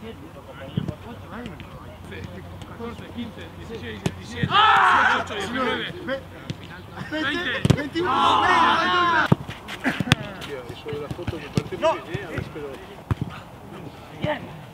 14, 15, 16, 17, 18, 19, 20, 21. Eso de la foto me parece muy bien, a ver, pero... Bien.